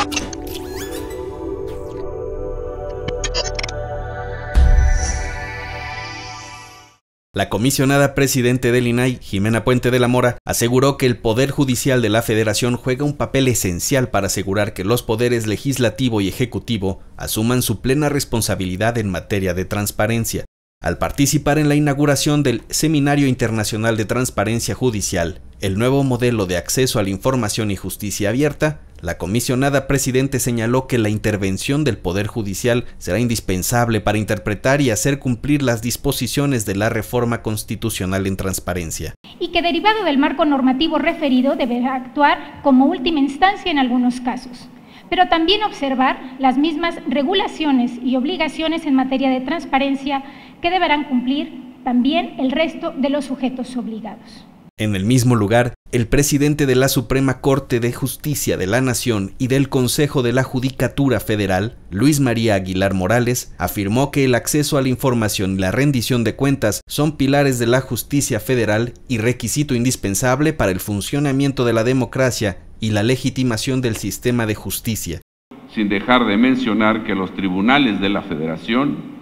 La comisionada presidente del INAI, Jimena Puente de la Mora, aseguró que el Poder Judicial de la Federación juega un papel esencial para asegurar que los poderes legislativo y ejecutivo asuman su plena responsabilidad en materia de transparencia. Al participar en la inauguración del Seminario Internacional de Transparencia Judicial, el nuevo modelo de acceso a la información y justicia abierta, la comisionada presidente señaló que la intervención del Poder Judicial será indispensable para interpretar y hacer cumplir las disposiciones de la reforma constitucional en transparencia. Y que derivado del marco normativo referido deberá actuar como última instancia en algunos casos, pero también observar las mismas regulaciones y obligaciones en materia de transparencia que deberán cumplir también el resto de los sujetos obligados. En el mismo lugar, el presidente de la Suprema Corte de Justicia de la Nación y del Consejo de la Judicatura Federal, Luis María Aguilar Morales, afirmó que el acceso a la información y la rendición de cuentas son pilares de la justicia federal y requisito indispensable para el funcionamiento de la democracia y la legitimación del sistema de justicia. Sin dejar de mencionar que los tribunales de la Federación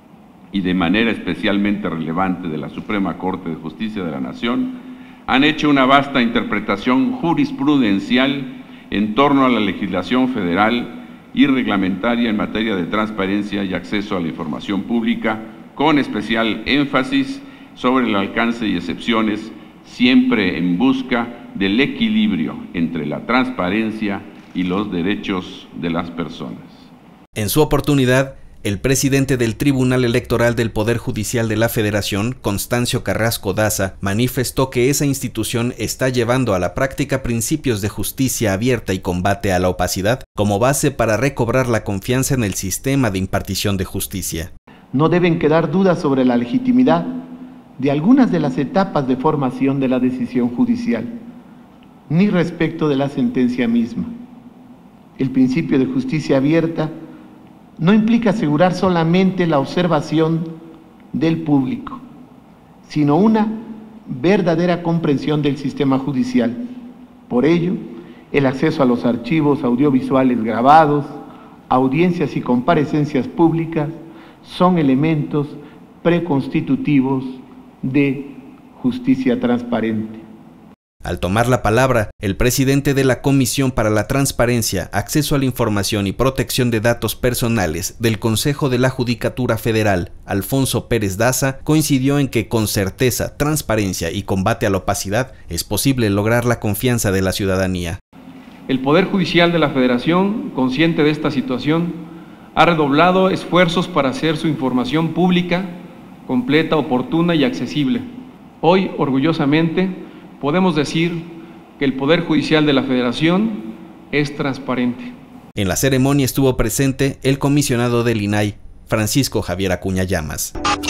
y de manera especialmente relevante de la Suprema Corte de Justicia de la Nación han hecho una vasta interpretación jurisprudencial en torno a la legislación federal y reglamentaria en materia de transparencia y acceso a la información pública, con especial énfasis sobre el alcance y excepciones, siempre en busca del equilibrio entre la transparencia y los derechos de las personas. En su oportunidad, el presidente del Tribunal Electoral del Poder Judicial de la Federación, Constancio Carrasco Daza, manifestó que esa institución está llevando a la práctica principios de justicia abierta y combate a la opacidad como base para recobrar la confianza en el sistema de impartición de justicia. No deben quedar dudas sobre la legitimidad de algunas de las etapas de formación de la decisión judicial, ni respecto de la sentencia misma. El principio de justicia abierta no implica asegurar solamente la observación del público, sino una verdadera comprensión del sistema judicial. Por ello, el acceso a los archivos audiovisuales grabados, audiencias y comparecencias públicas son elementos preconstitutivos de justicia transparente. Al tomar la palabra, el presidente de la Comisión para la Transparencia, Acceso a la Información y Protección de Datos Personales del Consejo de la Judicatura Federal, Alfonso Pérez Daza, coincidió en que con certeza, transparencia y combate a la opacidad es posible lograr la confianza de la ciudadanía. El Poder Judicial de la Federación, consciente de esta situación, ha redoblado esfuerzos para hacer su información pública, completa, oportuna y accesible. Hoy, orgullosamente, podemos decir que el Poder Judicial de la Federación es transparente. En la ceremonia estuvo presente el comisionado del INAI, Francisco Javier Acuña Llamas.